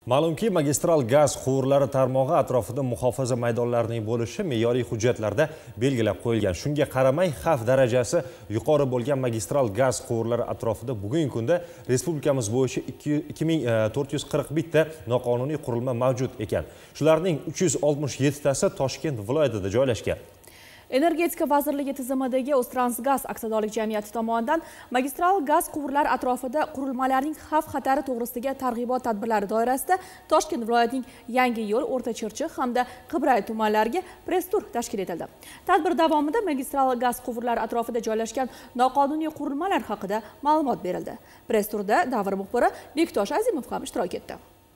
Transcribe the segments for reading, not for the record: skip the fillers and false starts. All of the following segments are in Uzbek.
Ma'lumki, magistral gaz quvurlari tarmog'i atrofida muhofaza maydonlarining bo'lishi me'yoriy hujjatlarda belgilab qo'yilgan. Shunga qaramay, xavf darajasi yuqori bo'lgan magistral gaz quvurlari atrofida bugungi kunda respublikamiz bo'yicha 2441 ta noqonuniy qurilma mavjud ekan. Shularning 367 tasi Toshkent viloyatida joylashgan. Energetika vazirligi tizimidagi O'ztransgaz aksiyadorlik jamiyati tomonidan magistral gaz quvurlari atrofida qurilmalarning xavf-xatari to'g'risidagi targ'ibot tadbirlari doirasida Toshkent viloyatining Yangiyo'l, O'rta-Chirchiq hamda Qibray tumanlariga press tur tashkil etildi. Tadbir davomida magistral gaz quvurlari atrofida joylashgan noqonuniy qurilmalar haqida ma'lumot berildi. Press turda davr muxbiri Bektosh Azimov ham ishtirok etdi.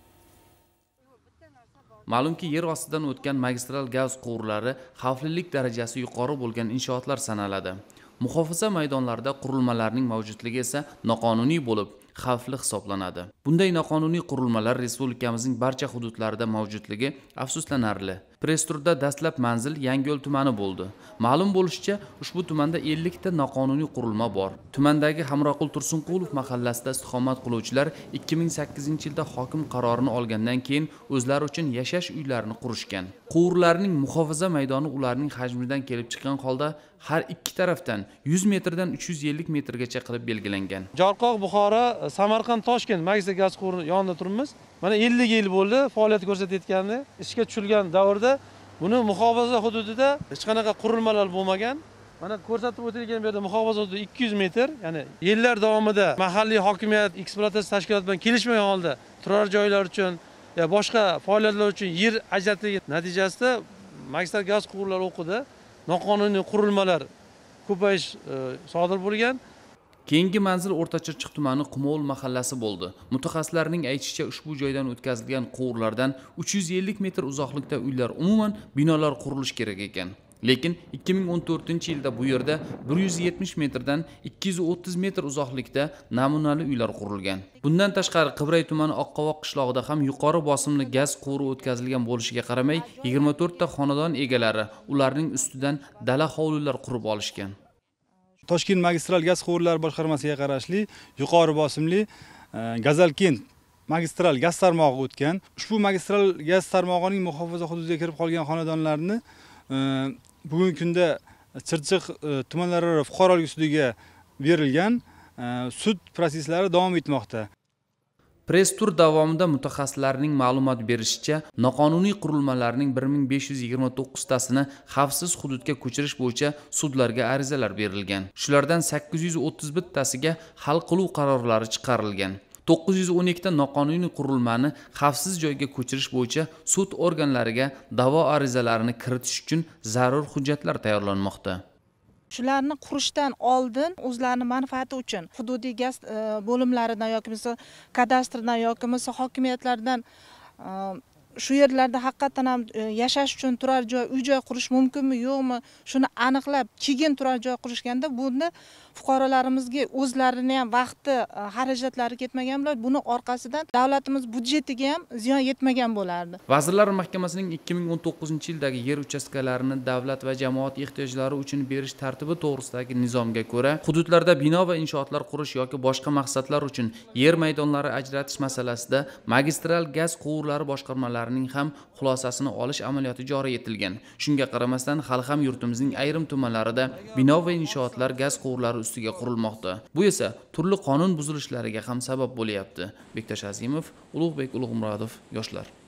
Ma'lumki, yer ostidan o'tgan magistral gaz quvurlari xavflilik darajasi yuqori bo'lgan inshootlar sanaladi. Muhofaza maydonlarida qurilmalarning mavjudligi esa noqonuniy bo'lib, xavfli hisoblanadi. Bunday noqonuniy qurilmalar respublikamizning barcha hududlarida mavjudligi afsuslanarli. Press turda dastlab manzil Yangiyo'l tumani bo'ldi. Ma'lum bo'lishicha, ushbu tumanda 50 ta noqonuniy qurilma bor. Tumandagi Hamroqul Tursunqulov mahallasida istiqomat qiluvchilar 2008-yilda hokim qarorini olgandan keyin o'zlari uchun yashash uylarini qurishgan. Quvurlarning muhofaza maydoni ularning hajmidan kelib chiqqan holda har ikki tarafdan 100 metrdan 350 metrgacha qilib belgilangan. Jarqoq, Buxoro, Samarqand, Toshkent magistral gaz quvuri yonida turibmiz. Mana 50 yil bo'ldi faoliyat ko'rsatayotgandi. Ishga tushilgan davrda buni muhofaza hududida hech qanaqa qurilmalar bo'lmagan. Mana ko'rsatib o'tilgan bu yerda muhofaza hududi 200 metr, ya'ni yillar davomida mahalliy hokimiyat, ekspluatatsiya tashkiloti bilan kelishmagan holda turar joylar uchun va boshqa faoliyatlar uchun yer ajratilgan natijasida magistral gaz quvurlari o'qida noqonuniy qurilmalar ko'payish sodir bo'lgan. Keyingi manzil O'rta-Chirchiq tumani Qumovul mahallasi bo'ldi. Mutaxassislarning aytishicha, ushbu joydan o'tkazilgan quvurlardan 350 metr uzoqlikda uylar, umuman binolar qurilishi kerak ekan. Lekin 2014-yilda bu yerda 170 metrdan 230 metr uzoqlikda namunali uylar qurilgan. Bundan tashqari Qibray tumani Oqqovoq qishlog'ida ham yuqori bosimli gaz quvuri o'tkazilgan bo'lishiga qaramay, 24 ta xonadon egalari ularning ustidan dala hovlilar qurib olishgan. Toshkent magistral gaz quvurlari boshqarmasiga qarashli yuqori bosimli Gazalkent magistral gaz tarmog'i o'tgan. Ushbu magistral gaz tarmog'ining muhofaza hududiga kirib qolgan xonadonlarni bugungi kunda Chirchiq tumanlararo fuqarolik sudiga berilgan. Sud prosesslari davom etmoqda. Press tur davomida mutaxassislarning ma'lumot berishicha, noqonuniy qurilmalarning 1529 tasini xavfsiz hududga ko'chirish bo'yicha sudlarga arizalar berilgan. Shulardan 831 tasiga hal qiluv qarorlari chiqarilgan. 912 ta noqonuniy qurilmani xavfsiz joyga ko'chirish bo'yicha sud organlariga da'vo arizalarini kiritish uchun zarur hujjatlar tayyorlanmoqda. Shularni qurishdan oldin o'zlarining manfaati uchun hududiy gaz bo'limlaridan yoki kadastrdan yoki hokimiyatlardan shu yerlarda haqiqatan ham yashash uchun turar joy, uy-joy qurish mumkinmi, yo'qmi, shuni aniqlab, keyin turar joy qurishganda buni fuqarolarimizga o'zlarining ham vaqti, xarajatlari ketmagan bo'ladi. Buni orqasidan davlatimiz budjetiga ham ziyon yetmagan bo'lardi. Vazirlar Mahkamasining 2019-yildagi yer uchastkalarini davlat va jamoat ehtiyojlari uchun berish tartibi to'g'risidagi nizomga ko'ra, hududlarda bino va inshootlar qurish yoki boshqa maqsadlar uchun yer maydonlari ajratish masalasida magistral gaz quvurlari boshqarmalarining ham xulosasini olish amaliyoti joriy etilgan. Shunga qaramasdan, hali ham yurtimizning ayrim tumanlarida bino va inshootlar gaz quvurlari ustiga qurilmoqda. Bu esa turli qonun buzilishlariga ham sabab bo'lyapti. Bektosh Azimov, Ulug'bek Ulug'murodov, yoshlar.